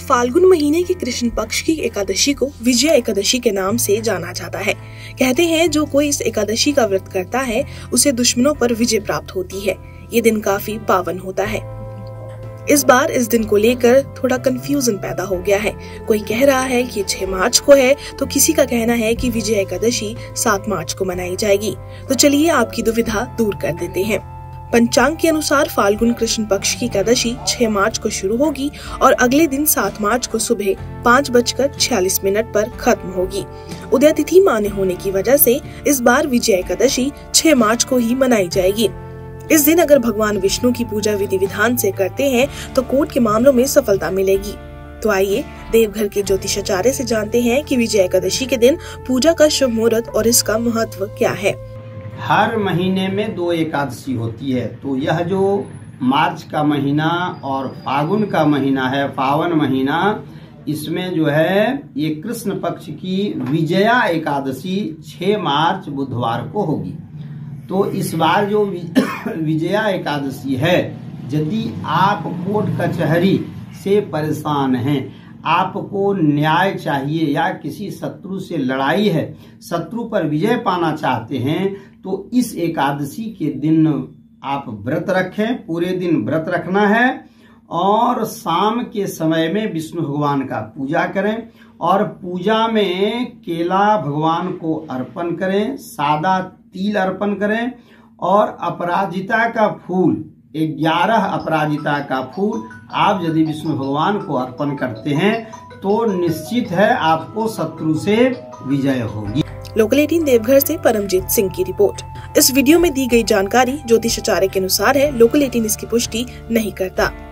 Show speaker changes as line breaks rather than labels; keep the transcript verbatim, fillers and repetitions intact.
फाल्गुन महीने के कृष्ण पक्ष की एकादशी को विजया एकादशी के नाम से जाना जाता है। कहते हैं जो कोई इस एकादशी का व्रत करता है उसे दुश्मनों पर विजय प्राप्त होती है। ये दिन काफी पावन होता है। इस बार इस दिन को लेकर थोड़ा कंफ्यूजन पैदा हो गया है। कोई कह रहा है कि छह मार्च को है, तो किसी का कहना है कि विजय एकादशी सात मार्च को मनाई जाएगी। तो चलिए आपकी दुविधा दूर कर देते हैं। पंचांग के अनुसार फाल्गुन कृष्ण पक्ष की एकादशी छह मार्च को शुरू होगी और अगले दिन सात मार्च को सुबह पाँच बजकर छियालीस मिनट पर खत्म होगी। उदय तिथि माने होने की वजह से इस बार विजय एकादशी छह मार्च को ही मनाई जाएगी। इस दिन अगर भगवान विष्णु की पूजा विधि विधान से करते हैं तो कोर्ट के मामलों में सफलता मिलेगी। तो आइए देवघर के ज्योतिषाचार्य से जानते हैं कि विजय एकादशी के दिन पूजा का शुभ मुहूर्त और इसका महत्व क्या है।
हर महीने में दो एकादशी होती है, तो यह जो मार्च का महीना और फागुन का महीना है, पावन महीना, इसमें जो है ये कृष्ण पक्ष की विजया एकादशी छह मार्च बुधवार को होगी। तो इस बार जो विजया एकादशी है, यदि आप कोर्ट कचहरी से परेशान हैं, आपको न्याय चाहिए या किसी शत्रु से लड़ाई है, शत्रु पर विजय पाना चाहते हैं, तो इस एकादशी के दिन आप व्रत रखें। पूरे दिन व्रत रखना है और शाम के समय में विष्णु भगवान का पूजा करें और पूजा में केला भगवान को अर्पण करें, सादा तिल अर्पण करें और अपराजिता का फूल, ग्यारह अपराजिता का फूल आप यदि विष्णु भगवान को अर्पण करते हैं तो निश्चित है आपको शत्रु से विजय होगी।
लोकल अठारह देवघर से परमजीत सिंह की रिपोर्ट। इस वीडियो में दी गई जानकारी ज्योतिषाचार्य के अनुसार है। लोकल अठारह इसकी पुष्टि नहीं करता।